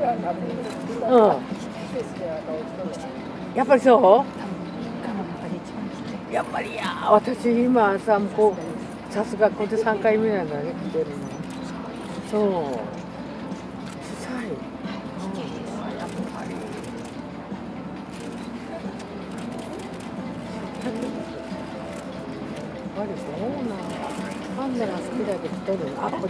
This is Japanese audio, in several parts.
やっぱりそう。やっぱり私今さ、こうさすがここで3回目なんだね、来てるの。そう。小さい。やっぱり。そうなんパンダが好きだけど撮るの。あ、こっち。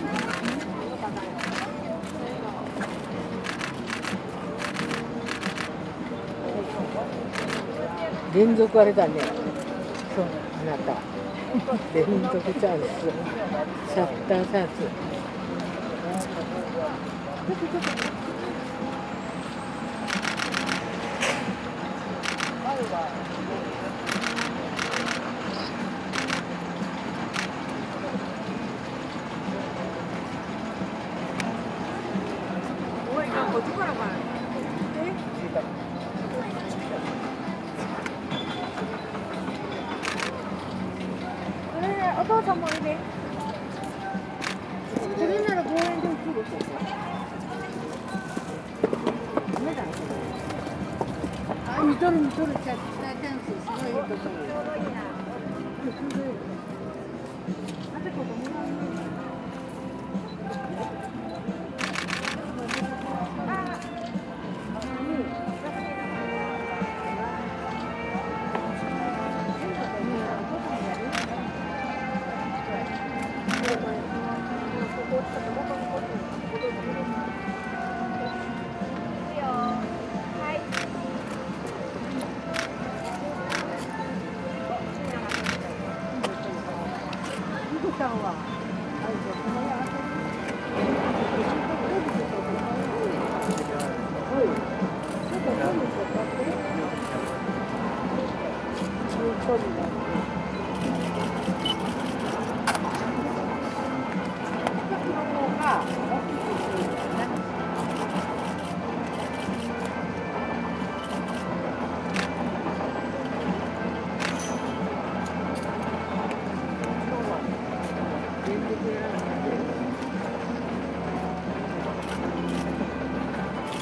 連続あれだね。そう、あなた。連続チャンス。シャッターチャンス。こっちからかな。お父さんもいいね。それなら公園で映るとか。ダメだ。見とるチャンスすごいいいところ。